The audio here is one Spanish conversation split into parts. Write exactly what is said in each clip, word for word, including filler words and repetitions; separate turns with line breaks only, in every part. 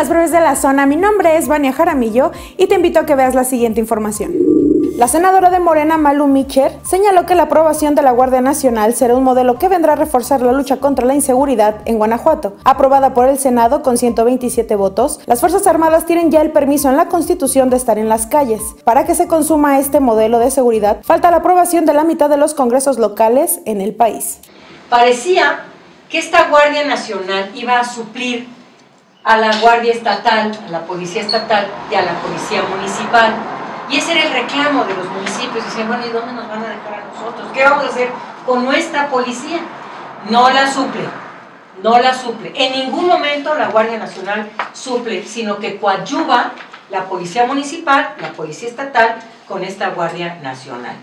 las breves de la zona, mi nombre es Vania Jaramillo y te invito a que veas la siguiente información. La senadora de Morena, Malu Micher, señaló que la aprobación de la Guardia Nacional será un modelo que vendrá a reforzar la lucha contra la inseguridad en Guanajuato. Aprobada por el Senado con ciento veintisiete votos, las Fuerzas Armadas tienen ya el permiso en la Constitución de estar en las calles. Para que se consuma este modelo de seguridad, falta la aprobación de la mitad de los congresos locales en el país.
Parecía que esta Guardia Nacional iba a suplir a la Guardia Estatal, a la Policía Estatal y a la Policía Municipal. Y ese era el reclamo de los municipios. Dicen, bueno, ¿y dónde nos van a dejar a nosotros? ¿Qué vamos a hacer con nuestra policía? No la suple, no la suple. En ningún momento la Guardia Nacional suple, sino que coadyuva la Policía Municipal, la Policía Estatal, con esta Guardia Nacional.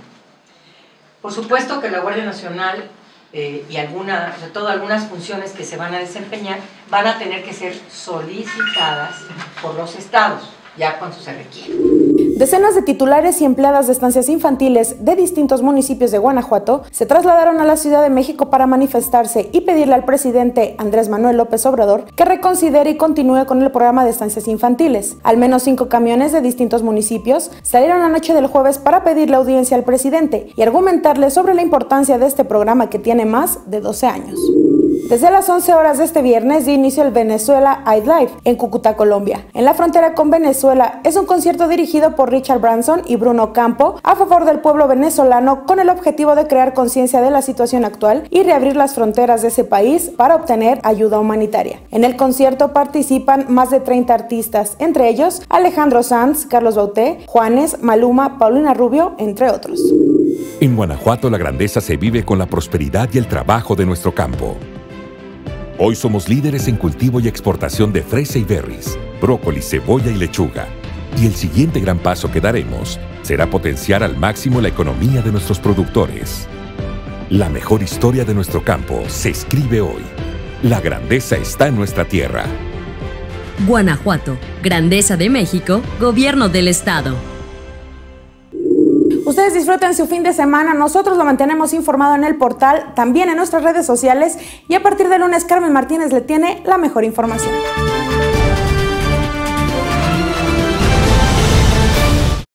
Por supuesto que la Guardia Nacional eh, y alguna, sobre todo algunas funciones que se van a desempeñar, van a tener que ser solicitadas por los estados, ya cuando se requiere.
Decenas de titulares y empleadas de estancias infantiles de distintos municipios de Guanajuato se trasladaron a la Ciudad de México para manifestarse y pedirle al presidente Andrés Manuel López Obrador que reconsidere y continúe con el programa de estancias infantiles. Al menos cinco camiones de distintos municipios salieron la noche del jueves para pedirle audiencia al presidente y argumentarle sobre la importancia de este programa que tiene más de doce años. Desde las once horas de este viernes dio inicio el Venezuela iLive en Cúcuta, Colombia. En la frontera con Venezuela es un concierto dirigido por Richard Branson y Bruno Campo a favor del pueblo venezolano con el objetivo de crear conciencia de la situación actual y reabrir las fronteras de ese país para obtener ayuda humanitaria. En el concierto participan más de treinta artistas, entre ellos Alejandro Sanz, Carlos Bauté, Juanes, Maluma, Paulina Rubio, entre otros.
En Guanajuato la grandeza se vive con la prosperidad y el trabajo de nuestro campo. Hoy somos líderes en cultivo y exportación de fresa y berries, brócoli, cebolla y lechuga. Y el siguiente gran paso que daremos será potenciar al máximo la economía de nuestros productores. La mejor historia de nuestro campo se escribe hoy. La grandeza está en nuestra tierra.
Guanajuato, Grandeza de México, Gobierno del Estado.
Ustedes disfruten su fin de semana, nosotros lo mantenemos informado en el portal, también en nuestras redes sociales y a partir de lunes Carmen Martínez le tiene la mejor información.